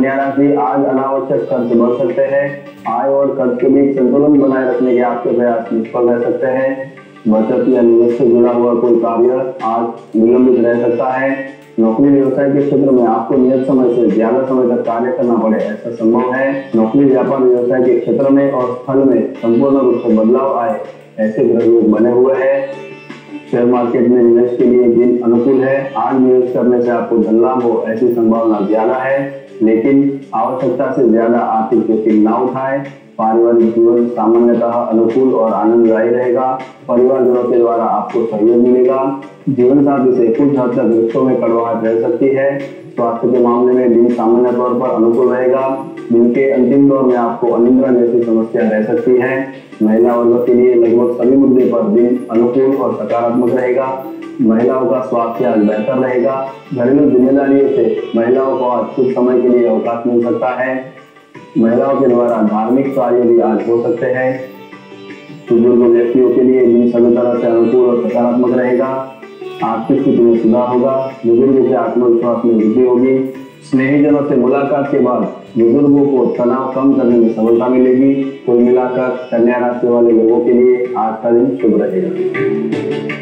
कन्या राशि, आज अनावश्यक खर्च बढ़ सकते हैं। आय और खर्च के बीच संतुलन बनाए रखने के आपके प्रयास निष्फल रह सकते हैं। बचत या निवेश से जुड़ा हुआ कोई कार्य आज विलंबित रह सकता है। नौकरी व्यवसाय के क्षेत्र में आपको नियत समय से ज्यादा समय तक कार्य करना पड़े ऐसा संभव है। नौकरी व्यापार व्यवसाय के क्षेत्र में और स्थल में संपूर्ण रूप से बदलाव आए ऐसे ग्रह योग बने हुए हैं। शेयर मार्केट में निवेश के लिए दिन अनुकूल है। आज निवेश करने से आपको धन लाभ हो ऐसी संभावना ज्यादा है, लेकिन आवश्यकता से ज्यादा आर्थिक जोखिम न उठाएं। पारिवारिक जीवन सामान्यतः अनुकूल और आनंददायी रहेगा। परिवारजनों के द्वारा आपको सहयोग मिलेगा। जीवन साथी से कुछ हद तक रिश्तों में कड़वाहट रह सकती है। स्वास्थ्य के मामले में दिन सामान्य तौर पर अनुकूल रहेगा। दिन के अंतिम दौर में आपको अनिद्रा जैसी समस्या रह सकती है। महिला वर्ग के लिए लगभग सभी मुद्दे पर दिन अनुकूल और सकारात्मक रहेगा। महिलाओं का स्वास्थ्य आज बेहतर रहेगा। घरेलू जिम्मेदारियों से महिलाओं को आज कुछ समय के लिए अवकाश मिल सकता है। महिलाओं के द्वारा धार्मिक कार्य भी आज हो सकते हैं। बुजुर्ग व्यक्तियों के लिए दिन सभी तरह से अनुकूल और सकारात्मक रहेगा। आर्थिक स्थिति में सुधार होगा। बुजुर्गों के आत्मविश्वास में वृद्धि होगी। स्नेहीजनों से मुलाकात के बाद बुजुर्गों को तनाव कम करने में सफलता मिलेगी। कुल मिलाकर कन्या राशि वाले लोगों के लिए आज का दिन शुभ रहेगा।